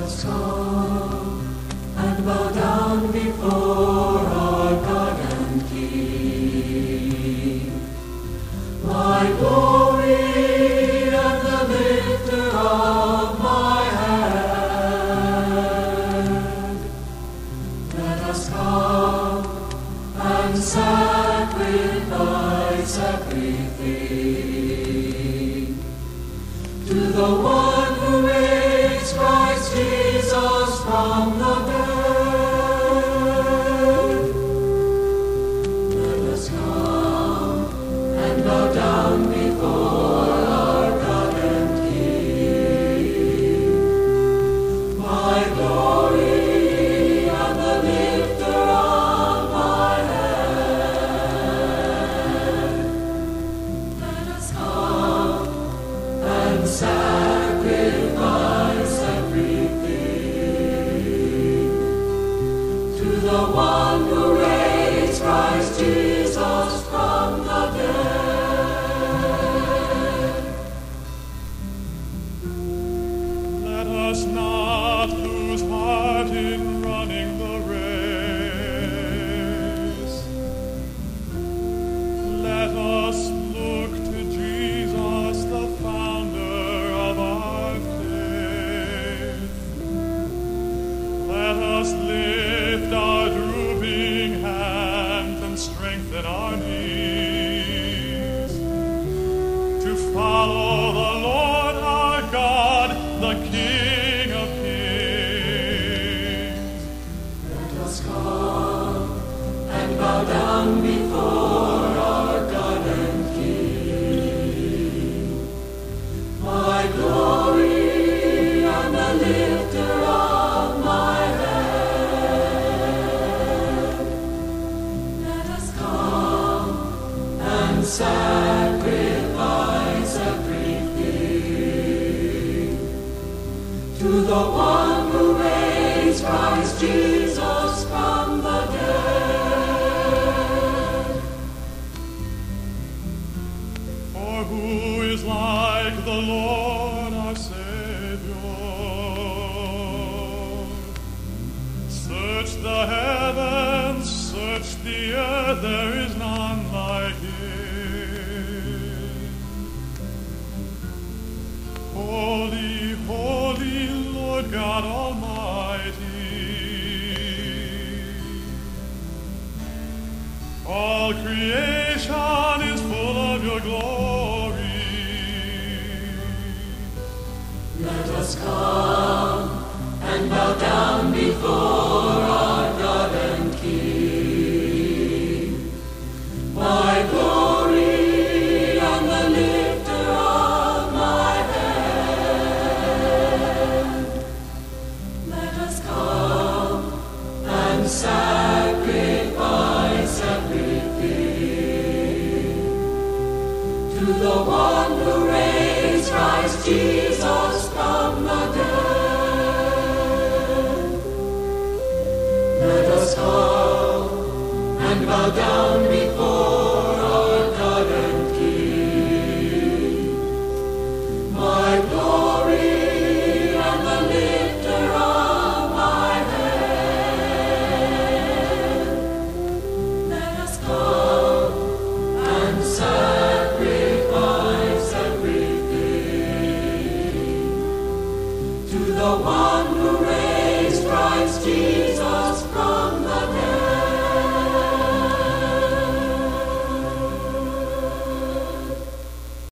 us come and bow down before our God and King. My glory and the lifter of my head. Let us come and sacrifice everything to the one who raised Christ Jesus from the dead. Let us come and bow down before our God and King. My glory and the lifter of my head. Let us come and sacrifice everything to the one who raised Christ Jesus from the dead. Let us not lose heart in running the race. Let us look to Jesus, the founder of our faith. Let us lift our drooping hands and strengthen our knees to follow the Lord our God, the King of Kings. Let us come and bow down before our God and King. My glory and the lifter of my head. Let us come and sacrifice everything to the one who raised Christ Jesus from the dead. For who is like the Lord our Savior? Search the heavens, search the earth, there is none like him. Holy, holy Lord God Almighty. All creation is full of your glory. Let us come and bow down before our God and King. My glory and the lifter of my head. Let us come and sacrifice everything to the one who raised Christ Jesus from the dead. Let us come and bow down before our God and King. My glory and the lifter of my head. Let us come and sacrifice everything to the one who raised Christ Jesus.